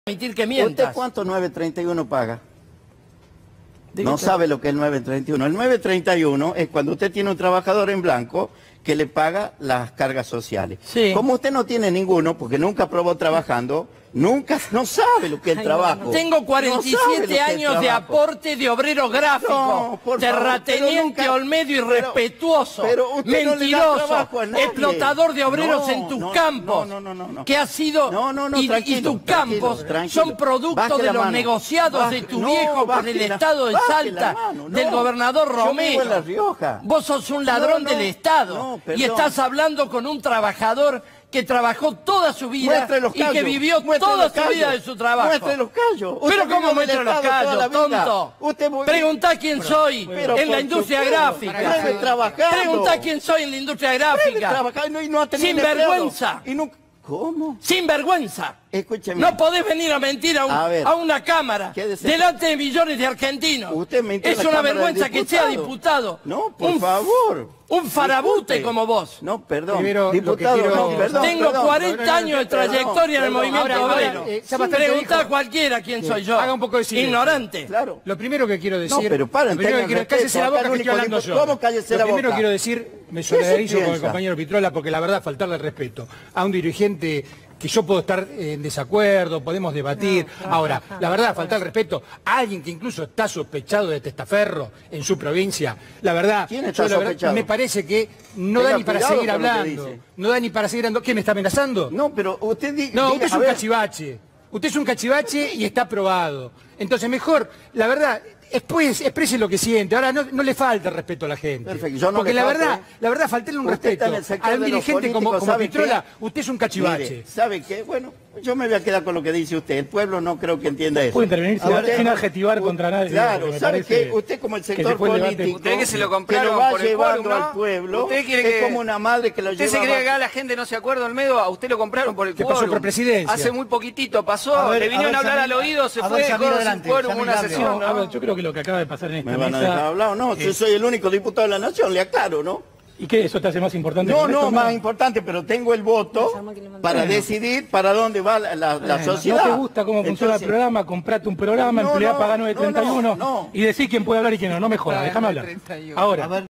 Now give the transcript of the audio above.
permitir que mientas. ¿Usted cuánto 931 paga? No sabe lo que es el 931. El 931 es cuando usted tiene un trabajador en blanco que le paga las cargas sociales. Sí. Como usted no tiene ninguno, porque nunca probó trabajando, no sabe lo que es el trabajo. Tengo 47 años de aporte de obrero gráfico, No, por favor, terrateniente, pero nunca- olmedo, irrespetuoso, pero usted no le da mentiroso, trabajo a nadie. explotador de obreros No, en tus no, campos, no. que ha sido, y tranquilo, tus campos tranquilo. son producto Baje de la los mano. negociados de tu viejo con baje el la- Estado de baje la Salta, mano, del no. gobernador Yo vivo Romero. en La Rioja. Vos sos un ladrón No, del Estado no, y perdón. estás hablando con un trabajador que trabajó toda su vida Muestre los y que callos, vivió muestre toda los su vida callos, de su trabajo. muestre los callos. Usted Pero vivió ¿cómo del muestra los Estado toda callos, la vida. tonto? Usted Preguntá quién soy Pero en la por industria supuesto, gráfica. debe trabajar. Preguntá quién soy en la industria gráfica. Trabajar y no ha tenido Sin empleado. vergüenza. Y nunca... ¿Cómo? Sin vergüenza. Escúcheme. No podés venir a mentir A ver, a una cámara quédese. delante de millones de argentinos. Usted mintió en Es la una Cámara vergüenza de que sea Diputados. diputado. No, por favor. Un farabute Disculpe. como vos. No, perdón. Primero, lo que Diputado, quiero- no, perdón. Tengo perdón. 40 años de trayectoria en el perdón. movimiento Ahora, obrero. ya bastante Preguntá dijo. a cualquiera quién soy yo. Haga un poco de silencio. Ignorante. Claro. Lo primero que quiero decir... No, pero paren, lo primero que tengan quiero, respeto. cállese la Acá boca el que estoy único hablando diputado- yo. ¿Cómo cállese Lo la primero boca? quiero decir, me se solidarizo con el piensa? compañero Pitrola, porque la verdad, faltarle respeto a un dirigente que yo puedo estar en desacuerdo, podemos debatir. Ahora, la verdad, faltar el respeto a alguien que incluso está sospechado de testaferro en su provincia. La verdad, ¿Quién está yo la verdad, sospechado? me parece que no Tenga da ni para cuidado seguir con lo que hablando. dice. No da ni para seguir hablando. ¿Qué, me está amenazando? No, pero usted diga... No, usted es a un ver, cachivache. Usted es un cachivache y está aprobado. Entonces, mejor, la verdad, después exprese lo que siente. Ahora no le falta el respeto a la gente. Perfecto, yo no porque le la falto, verdad, faltarle un Usted está respeto en el sector a un de los dirigente como políticos, ¿sabe Pitrola, qué? usted es un cachivache. Mire, ¿sabe qué? Bueno, yo me voy a quedar con lo que dice usted. El pueblo no creo que entienda eso. Puede intervenir sin adjetivar contra nadie. Claro, porque me ¿sabe parece qué? Usted como el que sector después el debate- político, Usted que se lo compraron que lo va por el llevando quórum, ¿no? al pueblo, ¿Usted quiere es que- como una madre que lo ¿Usted lleva... se cree que abajo. acá la gente no se acuerda, Olmedo? A usted lo compraron por el ¿Qué pasó quórum. por presidencia? Hace muy poquitito pasó, A ver, le vinieron a hablar al oído, se fue Samir, con sin adelante, quórum Samir, una cambio. sesión. No, a ver, yo creo que lo que acaba de pasar en esta ¿Me van a mesa... dejar hablar o no? Yo soy el único diputado de la nación, le aclaro, ¿no? ¿Y qué? ¿Eso te hace más importante? No, que no, esto? más importante, pero tengo el voto para decidir para dónde va la sociedad. ¿No te gusta cómo funciona el Entonces, programa? Comprate un programa, No, empleá, no, pagá no, 9.31 no. y decís quién puede hablar y quién no. No me jodas, déjame hablar. Ahora,